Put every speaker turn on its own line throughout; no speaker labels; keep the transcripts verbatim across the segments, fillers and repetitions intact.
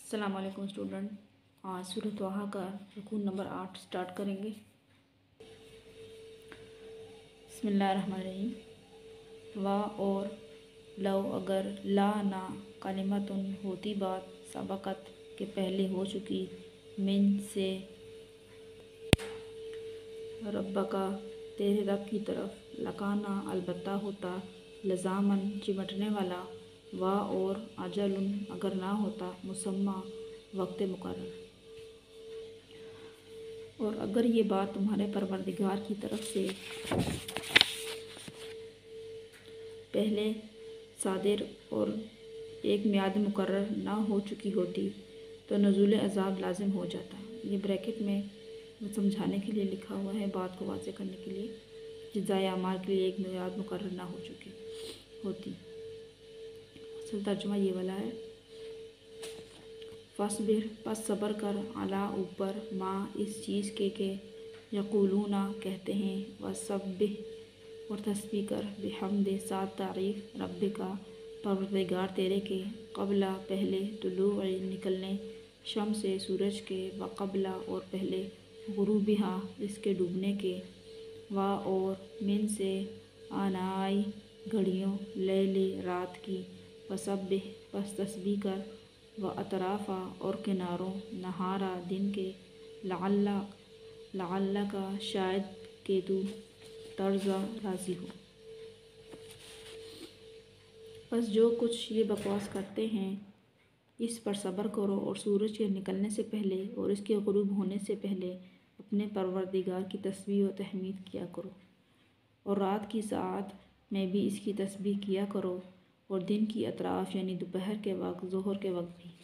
अस्सलाम वालेकुम स्टूडेंट। आज सूरह तोहा का रुकू नंबर आठ स्टार्ट करेंगे। बिस्मिल्लाहिर्रहमानिर्रहीम। वा और लो अगर ला ना कलिमतुन होती बात सबकत के पहले हो चुकी मिन से रब्बका तेरे रब की तरफ लकाना अलबत्ता होता लजामन चिमटने वाला वा और अजलुन अगर ना होता मुसम्मा वक्त मुकर्रर। और अगर ये बात तुम्हारे परवरदिगार की तरफ से पहले सादिर और एक मियाद मुकर्रर ना हो चुकी होती तो नज़ूल अज़ाब लाजिम हो जाता। ये ब्रैकेट में समझाने के लिए लिखा हुआ है, बात को वाज़े करने के लिए, जज़ाए अमाल के लिए एक मियाद मुकर्रर ना हो चुकी होती। असल तर्जुमा ये वाला है, फसबिर पस सब्र कर अला ऊपर माँ इस चीज़ के के यक़ूलूना कहते हैं वसब्बिह और तस्बीह कर बिहम्दे साथ तारीफ़ रब्बिका परवरदिगार तेरे के क़ब्ला पहले तुलूअ निकलने शम से सूरज के व क़ब्ला और पहले गुरूबिहा इसके डूबने के व और मिन से आनाई घड़ियों लैले रात की वसब्बिह पस तस्बीह कर व अतराफ़ा और किनारों नहारा दिन के लअल्ला लअल्ला का शायद के तू तर्ज़ा राज़ी हो। बस जो कुछ ये बकवास करते हैं इस पर सब्र करो और सूरज के निकलने से पहले और इसके ग़ुरूब होने से पहले अपने परवरदिगार की तस्बीह व तहमीद किया करो और रात की साथ में भी इसकी तस्बीह किया करो और दिन की अतराफ़ यानी दोपहर के वक्त ज़ोहर के वक्त भी,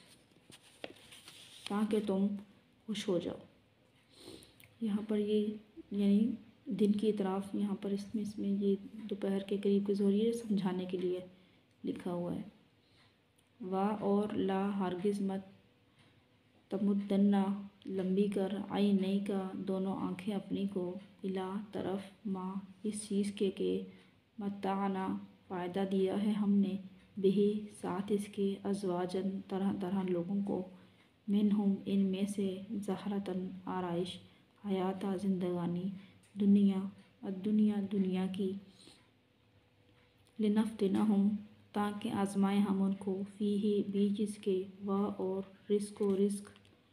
ताकि तुम खुश हो जाओ। यहाँ पर ये यानी दिन की अतराफ़ यहाँ पर इसमें इसमें ये दोपहर के करीब के ज़ोहर ये समझाने के लिए लिखा हुआ है। वा और ला हरगिज़ मत तमुद्दन्ना लंबी कर आई नई का दोनों आँखें अपनी को इला तरफ माँ इस चीज़ के के मताना फ़ायदा दिया है हमने बिही साथ इसके अज़वाजन तरह तरह लोगों को मिनहुम इनमें से ज़हरतन आराइश हयाता ज़िंदगानी दुनिया दुनिया दुनिया की लिनफ्तिनहुम ताकि आज़माएं हम उनको फ़ीही बीच इसके व और रिस्क व रिस्क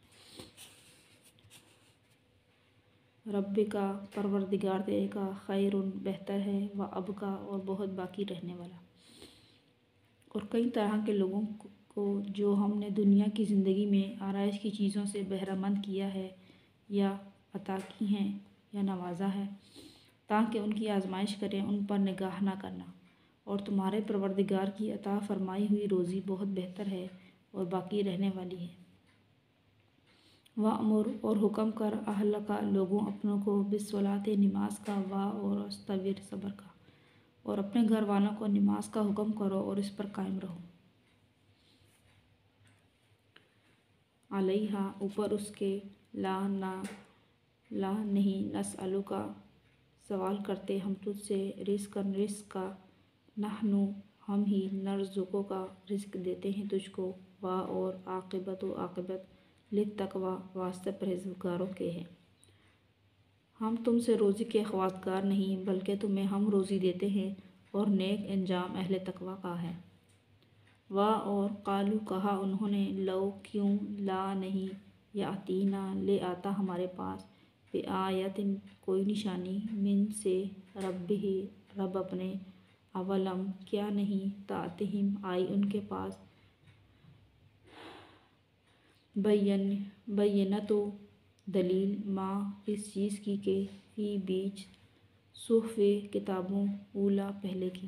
रब्बिका परवरदिगार तेरे का खैरुन बेहतर है व अबका और बहुत बाकी रहने वाला। और कई तरह के लोगों को जो हमने दुनिया की ज़िंदगी में आराइश की चीज़ों से बहरामंद किया है या अता की हैं या नवाजा है ताकि उनकी आजमाइश करें, उन पर निगाह ना करना। और तुम्हारे परवरदिगार की अता फरमाई हुई रोज़ी बहुत बेहतर है और बाकी रहने वाली है। वअमुर और हुक्म कर अहल का लोगों अपनों को बिस्सलात नमाज का व और अस्तविर सब्र का और अपने घर वालों को नमाज का हुक्म करो और इस पर कायम रहो। अलैहा ऊपर उसके ला ना ला नहीं नस्अलु का सवाल करते हम तुझसे रिस्क रिस्क का नहनु हम ही नर्ज़ुक़ो का रिस्क देते हैं तुझको व और आक़िबत व आक़िबत लित तक़वा वास्ते परहेज़गारों के हैं। हम तुमसे रोज़ी के ख्वास्तगार नहीं बल्कि तुम्हें हम रोज़ी देते हैं और नेक अंजाम अहले तक़वा का है। व और कालू कहा उन्होंने लो क्यों ला नहीं या अतीना ले आता हमारे पास बे आयतिन कोई निशानी मिन से रब्बिही रब अपने अवलम क्या नहीं तातिहिम आई उनके पास बैन बैनतो दलील माँ इस चीज़ की के फी बीच सुहफ़े किताबों ऊला पहले की।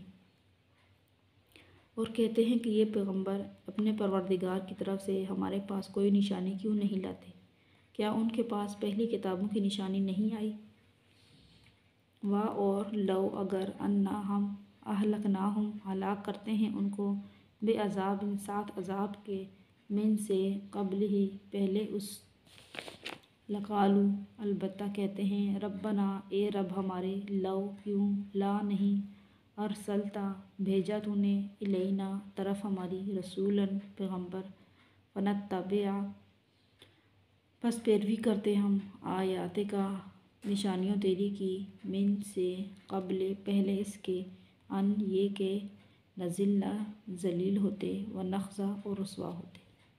और कहते हैं कि ये पैगंबर अपने परवरदिगार की तरफ से हमारे पास कोई निशानी क्यों नहीं लाते, क्या उनके पास पहली किताबों की निशानी नहीं आई। व और लो अगर अन्ना हम अहलकनाहुम हलाक करते हैं उनको बे अज़ाब साथ अज़ाब के मिन से क़ब्ल ही पहले उस लक़ालू अलबत्ता कहते हैं रब्बना ए रब हमारे लो क्यों ला नहीं अरसलता भेजा तूने इलैना तरफ हमारी रसूलन पैगंबर फ़नत्तबिअ बस पैरवी करते हम आयात का निशानियों तेरी की मिन से क़ब्ल पहले इसके अन ये के नज़िल्ला ज़लील होते व नख़्ज़ा और रुसवा होते।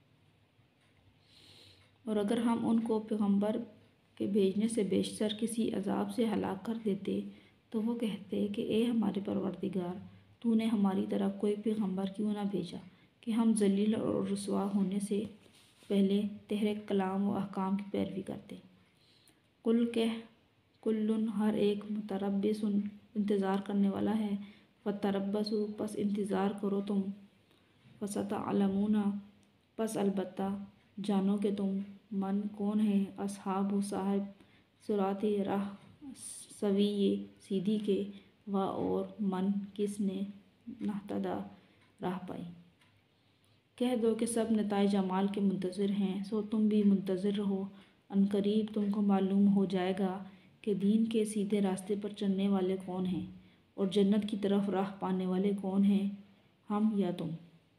और अगर हम उनको पैगंबर के भेजने से बेशतर किसी अज़ाब से हलाक कर देते तो वो कहते कि ए हमारे परवरदिगार, तूने हमारी तरफ कोई पैगंबर क्यों ना भेजा कि हम ज़लील और रुसवा होने से पहले तेरे कलाम व अहकाम की पैरवी करते। कुल कह कुल्लुन हर एक मुतरब्बिसुन इंतज़ार करने वाला है, फ़तरब्बसु पस इंतज़ार करो तुम, फ़सतअलमूना पस अलबत्ता जानोगे तुम मन कौन है असहाबु साहिब सिराती राह सवीये सीधी के व और मन किसने नहतदा राह पाई। कह दो कि सब नताए जमाल के मुंतज़िर हैं, सो तुम भी मुंतज़िर रहो। अनकरीब तुमको मालूम हो जाएगा कि दीन के सीधे रास्ते पर चलने वाले कौन हैं और जन्नत की तरफ राह पाने वाले कौन हैं, हम या तुम।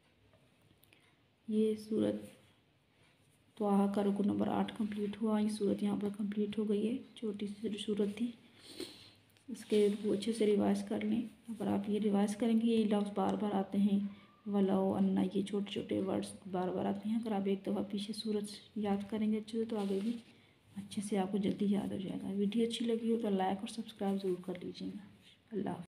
ये सूरत त्वाहा का रुकू नंबर आठ कंप्लीट हुआ। ये सूरत यहाँ पर कंप्लीट हो गई है। छोटी सी सूरत थी, इसके रुकू अच्छे से रिवाइज़ कर लें। अगर आप ये रिवाइज़ करेंगे, ये लफ्ज़ बार बार आते हैं, वलाओ अन्ना, ये छोटे छोटे वर्ड्स बार बार आते हैं। अगर आप एक दफ़ा पीछे सूरत याद करेंगे अच्छे से तो आगे भी अच्छे से आपको जल्दी याद हो जाएगा। वीडियो अच्छी लगी हो तो लाइक और सब्सक्राइब ज़रूर कर लीजिएगा। अल्लाह।